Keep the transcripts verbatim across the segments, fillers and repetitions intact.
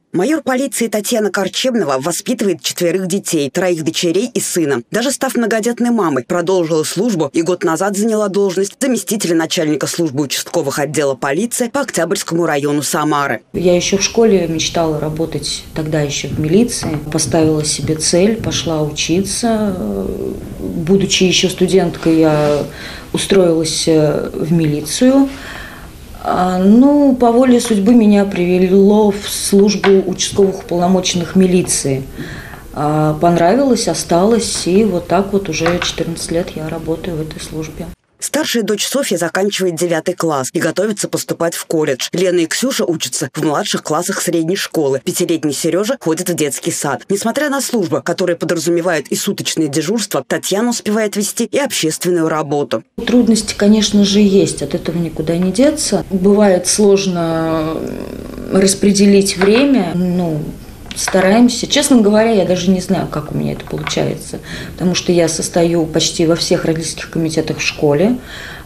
Майор полиции Татьяна Корчебнова воспитывает четверых детей, троих дочерей и сына. Даже став многодетной мамой, продолжила службу и год назад заняла должность заместителя начальника службы участковых отдела полиции по Октябрьскому району Самары. Я еще в школе мечтала работать, тогда еще в милиции. Поставила себе цель, пошла учиться. Будучи еще студенткой, я устроилась в милицию. Ну, по воле судьбы меня привело в службу участковых уполномоченных милиции. Понравилось, осталось, и вот так вот уже четырнадцать лет я работаю в этой службе. Старшая дочь Софья заканчивает девятый класс и готовится поступать в колледж. Лена и Ксюша учатся в младших классах средней школы. Пятилетний Сережа ходит в детский сад. Несмотря на службу, которая подразумевает и суточное дежурство, Татьяна успевает вести и общественную работу. Трудности, конечно же, есть. От этого никуда не деться. Бывает сложно распределить время. Ну, стараемся. Честно говоря, я даже не знаю, как у меня это получается, потому что я состою почти во всех родительских комитетах в школе.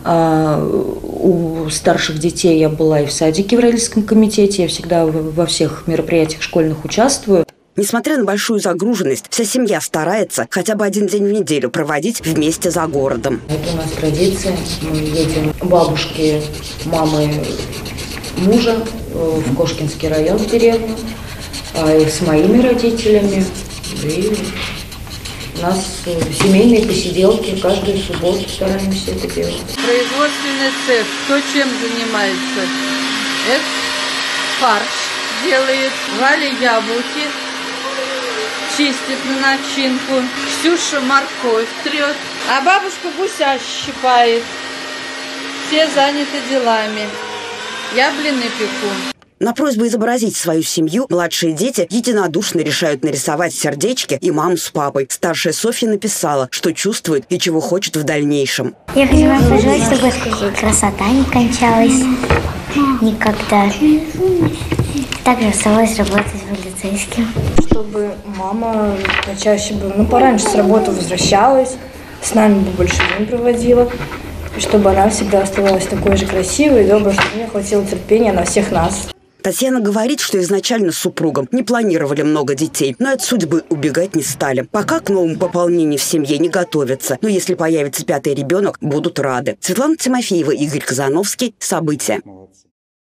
У старших детей я была и в садике в родительском комитете, я всегда во всех мероприятиях школьных участвую. Несмотря на большую загруженность, вся семья старается хотя бы один день в неделю проводить вместе за городом. Это у нас традиция. Мы едем к бабушке, мамы мужа в Кошкинский район, в деревню. И с моими родителями. И у нас семейные посиделки, каждую субботу стараемся это делать. Производственный цех, кто чем занимается? Это фарш делает, Валя яблоки, чистит на начинку, Ксюша морковь трет, а бабушка гуся щипает. Все заняты делами. Я блины пеку. На просьбу изобразить свою семью младшие дети единодушно решают нарисовать сердечки и маму с папой. Старшая Софья написала, что чувствует и чего хочет в дальнейшем. Я хочу вам пожелать, чтобы красота не кончалась никогда. Также оставалось работать полицейским. Чтобы мама почаще бы, ну, пораньше с работы возвращалась, с нами бы больше дней проводила. И чтобы она всегда оставалась такой же красивой и доброй, чтобы мне хватило терпения на всех нас. Татьяна говорит, что изначально с супругом не планировали много детей, но от судьбы убегать не стали. Пока к новому пополнению в семье не готовятся, но если появится пятый ребенок, будут рады. Светлана Тимофеева, Игорь Казановский. События.